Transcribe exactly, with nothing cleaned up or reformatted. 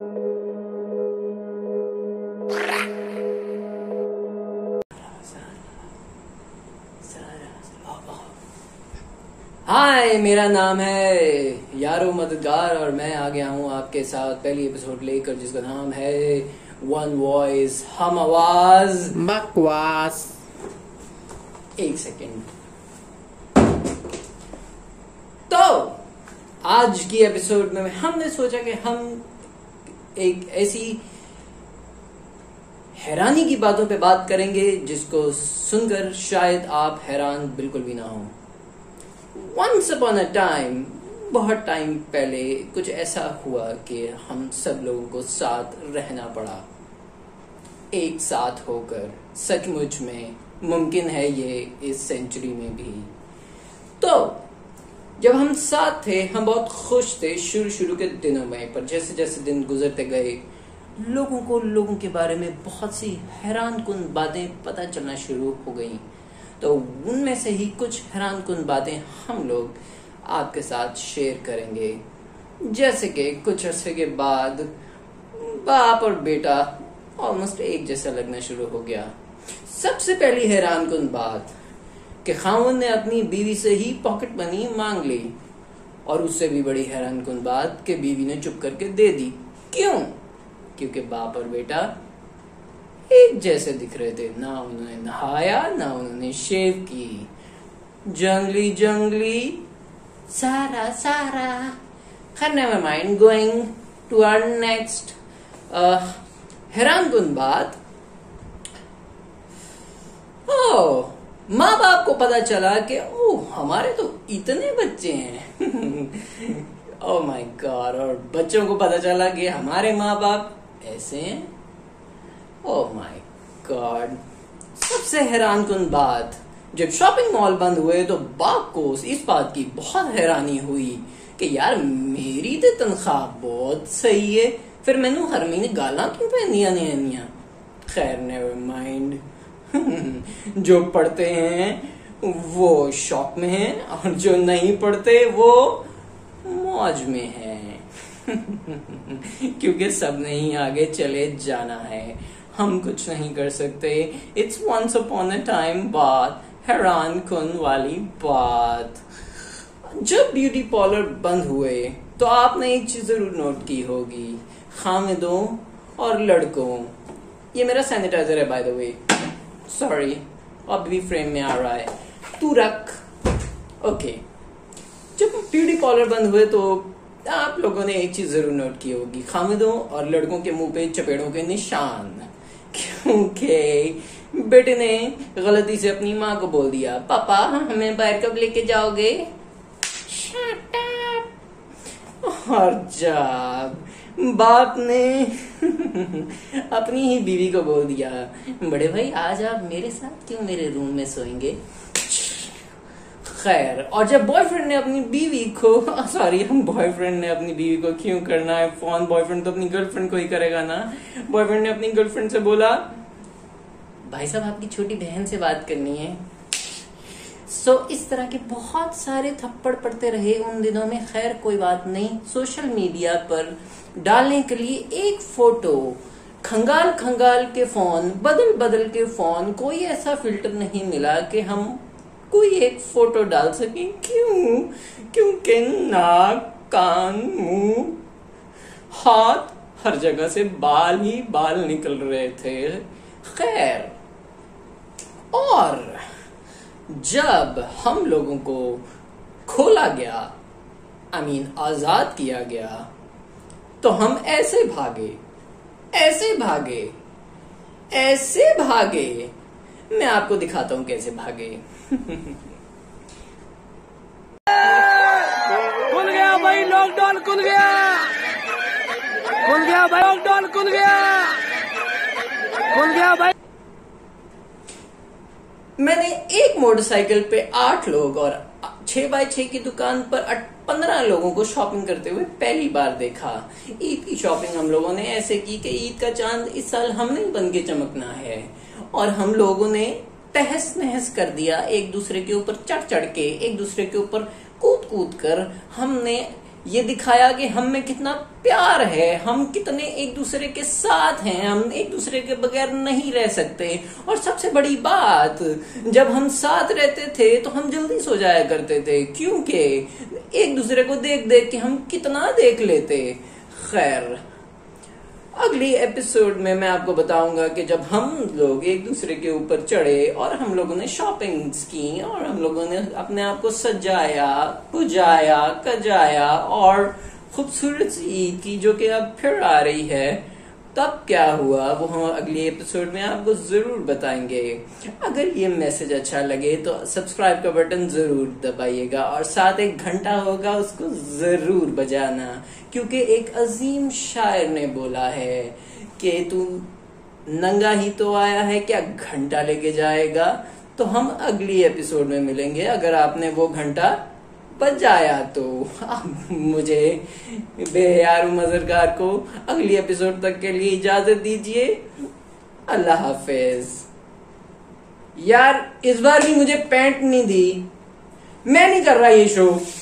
हाय, मेरा नाम है यारो मददगार और मैं आ गया हूँ आपके साथ पहली एपिसोड लेकर जिसका नाम है वन वॉइस हम आवाज बकवास। एक सेकेंड। तो आज की एपिसोड में हमने सोचा कि हम एक ऐसी हैरानी की बातों पे बात करेंगे जिसको सुनकर शायद आप हैरान बिल्कुल भी ना हो। Once upon a time, बहुत टाइम पहले कुछ ऐसा हुआ कि हम सब लोगों को साथ रहना पड़ा, एक साथ होकर। सचमुच में मुमकिन है ये इस सेंचुरी में भी। तो जब हम साथ थे हम बहुत खुश थे शुरू शुरू के दिनों में, पर जैसे जैसे दिन गुजरते गए लोगों को लोगों के बारे में बहुत सी हैरान कुन बातें पता चलना शुरू हो गई। तो उनमें से ही कुछ हैरान कुन बातें हम लोग आपके साथ शेयर करेंगे। जैसे कि कुछ अर्से के बाद बाप और बेटा ऑलमोस्ट एक जैसा लगना शुरू हो गया। सबसे पहली हैरान कुन बात कि खामन ने अपनी बीवी से ही पॉकेट मनी मांग ली, और उससे भी बड़ी हैरान कुन बात कि बीवी ने चुप करके दे दी। क्यों? क्योंकि बाप और बेटा एक जैसे दिख रहे थे। ना उन्होंने नहाया ना उन्होंने शेव की। जंगली जंगली सारा सारा। खैर never mind, going to our next हैरान कुन बात। ओह, माँ बाप को पता चला कि ओह हमारे तो इतने बच्चे हैं। Oh my god. और बच्चों को पता चला कि हमारे माँ बाप ऐसे हैं। Oh my god. सबसे हैरान कुन बात, जब शॉपिंग मॉल बंद हुए तो बाप को इस बात की बहुत हैरानी हुई कि यार मेरी तो तनख्वाह बहुत सही है, फिर मैनू हर महीने गाला क्यों पैंदियां नैनियां। खैर नेवर माइंड। जो पढ़ते हैं वो शौक में हैं और जो नहीं पढ़ते वो मौज में हैं। क्योंकि सब नहीं आगे चले जाना है, हम कुछ नहीं कर सकते। It's once upon a time बात, हैरान कुन वाली बात। जब ब्यूटी पार्लर बंद हुए तो आपने एक चीज जरूर नोट की होगी, खामिदों और लड़कों। ये मेरा सैनिटाइजर है बाय द वे, सॉरी अब भी फ्रेम में आ रहा है, तू रख। ओके, जब ब्यूटी पार्लर बंद हुए तो आप लोगों ने एक चीज जरूर नोट की होगी, खामिदों और लड़कों के मुंह पे चपेड़ों के निशान। क्योंकि बेटे ने गलती से अपनी माँ को बोल दिया, पापा हमें बाहर कब लेके जाओगे? Shut up। और जब बाप ने अपनी ही बीवी को बोल दिया, बड़े भाई आज आप मेरे साथ क्यों मेरे रूम में सोएंगे? खैर, और जब बॉयफ्रेंड ने अपनी बीवी को, सॉरी हम बॉयफ्रेंड ने अपनी बीवी को क्यों करना है फोन, बॉयफ्रेंड तो अपनी गर्लफ्रेंड को ही करेगा ना। बॉयफ्रेंड ने अपनी गर्लफ्रेंड से बोला, भाई साहब आपकी छोटी बहन से बात करनी है। सो so, इस तरह के बहुत सारे थप्पड़ पड़ते रहे उन दिनों में। खैर कोई बात नहीं, सोशल मीडिया पर डालने के लिए एक फोटो, खंगाल खंगाल के फोन, बदल बदल के फोन, कोई ऐसा फिल्टर नहीं मिला कि हम कोई एक फोटो डाल सके। क्यों? क्योंकि नाक, कान, मुंह, हाथ, हर जगह से बाल ही बाल निकल रहे थे। खैर, और जब हम लोगों को खोला गया, आई मीन आजाद किया गया, तो हम ऐसे भागे, ऐसे भागे, ऐसे भागे। मैं आपको दिखाता हूं कैसे भागे। खुल गया भाई, लॉकडाउन खुल गया, खुल गया भाई, लॉकडाउन खुल गया, खुल गया भाई। मैंने एक मोटरसाइकिल पे आठ लोग और छह बाय छह की दुकान पर पंद्रह लोगों को शॉपिंग करते हुए पहली बार देखा। ईद की शॉपिंग हम लोगों ने ऐसे की कि ईद का चांद इस साल हमने ही बन के चमकना है, और हम लोगों ने तहस नहस कर दिया एक दूसरे के ऊपर चढ़ चढ़ के, एक दूसरे के ऊपर कूद कूद कर। हमने ये दिखाया कि हम में कितना प्यार है, हम कितने एक दूसरे के साथ हैं, हम एक दूसरे के बगैर नहीं रह सकते। और सबसे बड़ी बात, जब हम साथ रहते थे तो हम जल्दी सो जाया करते थे, क्योंकि एक दूसरे को देख देख के हम कितना देख लेते। खैर, अगली एपिसोड में मैं आपको बताऊंगा कि जब हम लोग एक दूसरे के ऊपर चढ़े और हम लोगों ने शॉपिंग्स की और हम लोगों ने अपने आप को सजाया, पुजाया, कजाया और खूबसूरत सी ईद की जो कि अब फिर आ रही है, तब क्या हुआ वो हम अगली एपिसोड में आपको जरूर बताएंगे। अगर ये मैसेज अच्छा लगे तो सब्सक्राइब का बटन जरूर दबाइएगा और साथ एक घंटा होगा उसको जरूर बजाना, क्योंकि एक अजीम शायर ने बोला है कि तू नंगा ही तो आया है, क्या घंटा लेके जाएगा। तो हम अगली एपिसोड में मिलेंगे अगर आपने वो घंटा बजाया तो। अब मुझे बेयारू मजरकार को अगली एपिसोड तक के लिए इजाजत दीजिए। अल्लाह हाफिज। यार इस बार भी मुझे पैंट नहीं दी, मैं नहीं कर रहा ये शो।